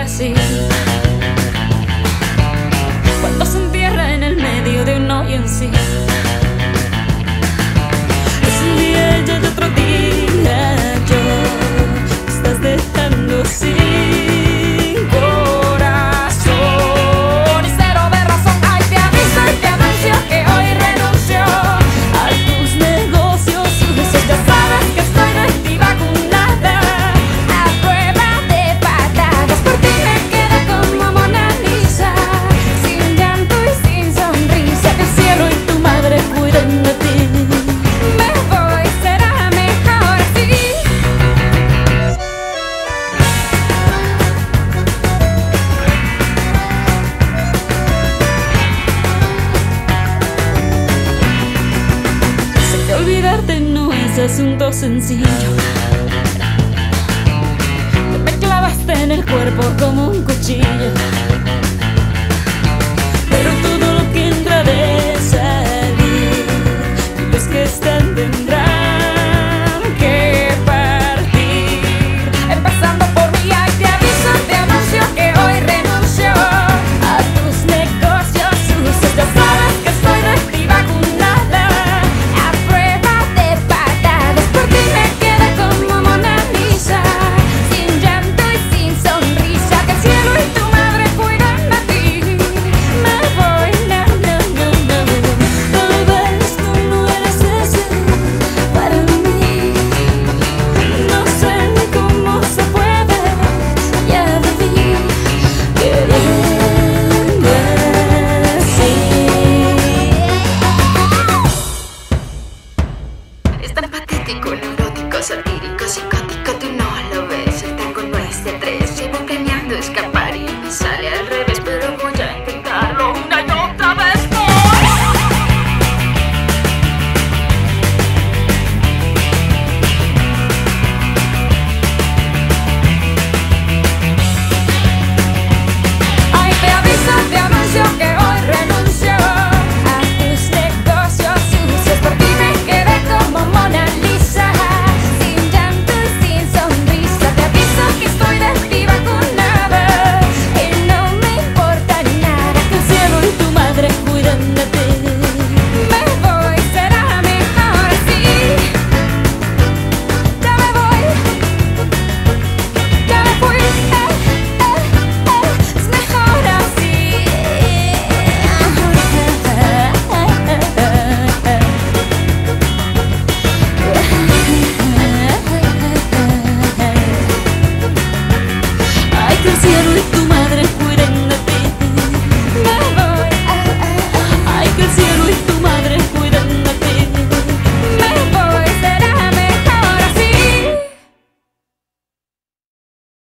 así. Cuando se entierra en el medio de un hoyo en sí. Es un día y otro día yo me estás dejando sin corazón y cero de razón. Ay, te aviso y te anuncio que hoy renuncio a tus negocios sucios. Ya sabes que estoy de ti vacunada a prueba de patadas. Por ti me quedé como Mona Lisa, sin llanto y sin sonrisa. Te encierro y tu madre cuidan de ti. Me voy, será mejor así. Sé que olvidarte no es asunto sencillo. Te me clavaste en el cuerpo como un cuchillo.